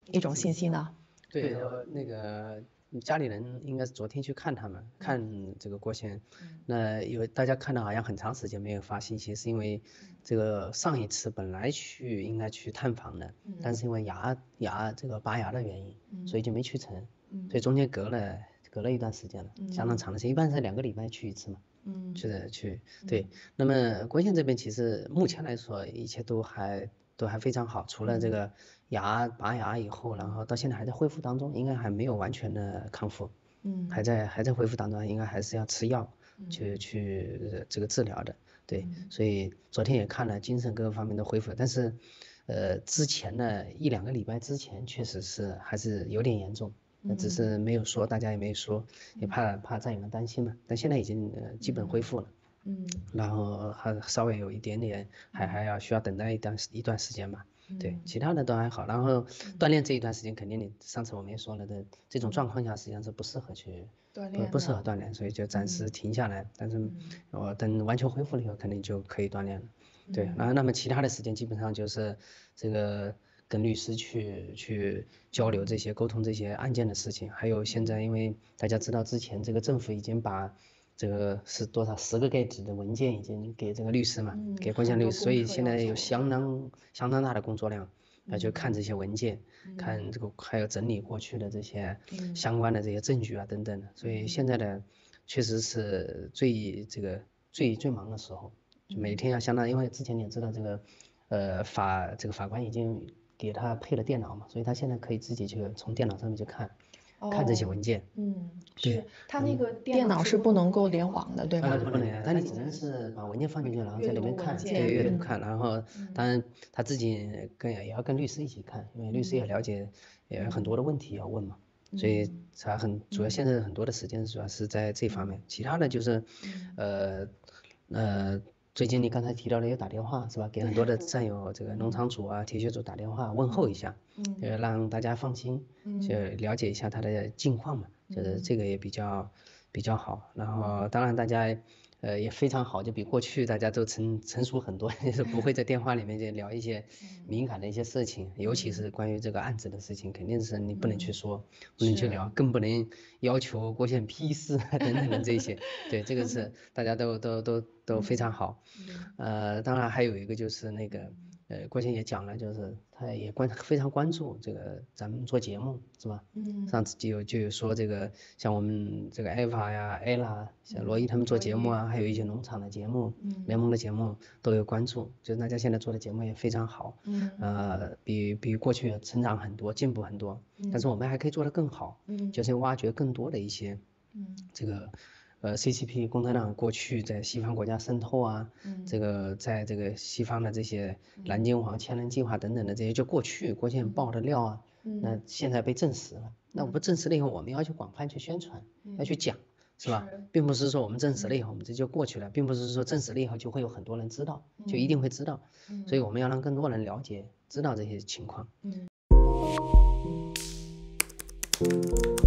一种信息呢？ 对，那个家里人应该是昨天去看他们，看这个郭先，那大家看到好像很长时间没有发信息，是因为这个上一次本来应该去探访的，但是因为这个拔牙的原因，所以就没去成，所以中间隔了一段时间了，相当长的时间，一般是2个礼拜去一次嘛。对，那么郭县这边其实目前来说一切都还非常好，除了这个拔牙以后，然后到现在还在恢复当中，应该还没有完全的康复，还在恢复当中，应该还是要吃药去这个治疗的，对，所以昨天也看了精神各个方面都恢复了，但是之前的1-2个礼拜之前确实还是有点严重。只是没有说，大家也没说，也怕战友们担心嘛。但现在已经基本恢复了，然后还稍微有一点点，还需要等待一段时间吧。对，其他的都还好。然后锻炼这一段时间，肯定上次我们也说了的，这种状况下实际上是不适合锻炼，所以就暂时停下来。但是我等完全恢复了以后，肯定就可以锻炼了。对，然后那么其他的时间基本上就是这个。跟律师去交流这些沟通这些案件的事情，还有现在因为大家知道之前这个政府已经把这个是多少10个盖纸的文件已经给这个律师嘛，给郭县律师，所以现在有相当大的工作量，要去看这些文件，看这个还有整理过去的这些相关的这些证据啊等等的，所以现在的确实是最忙的时候，就每天要相当，因为之前你也知道这个法官已经给他配了电脑嘛，所以他现在可以自己去从电脑上面去看这些文件。 是他那个电脑是不能够联网的，对吧？ 不能，但你只能是把文件放进去，然后在里面看，对，阅读看，然后当然他自己也要跟律师一起看，因为律师也了解，也有很多的问题要问嘛，所以他主要现在很多的时间主要是在这方面，其他的就是最近你刚才提到的有打电话是吧？给很多的战友，这个农场主啊、铁血主打电话问候一下，让大家放心，就了解一下他的近况嘛，就是这个也比较好。然后当然大家也非常好，就比过去大家都成熟很多，就是不会在电话里面就聊一些敏感的一些事情，尤其是关于这个案子的事情，肯定是你不能去说，不能去聊，更不能要求郭县批示等等的这些。对，这个是大家都非常好。当然还有一个就是那个郭县也讲了，就是他也非常关注这个咱们做节目是吧？上次就有说这个像我们这个艾法呀、艾拉、像罗伊他们做节目啊，还有一些农场的节目、联盟的节目都有关注，就是大家现在做的节目也非常好，比过去成长很多，进步很多，但是我们还可以做得更好，就是挖掘更多的一些这个。CCP 共产党过去在西方国家渗透啊，这个在这个西方的这些蓝金黄、千人计划等等的这些，就过去郭县爆的料啊，那现在被证实了。那我们证实了以后，我们要去广泛去宣传，要去讲，是吧？并不是说我们证实了以后，我们这就过去了，并不是说证实了以后就会有很多人知道，就一定会知道。所以我们要让更多人了解、知道这些情况。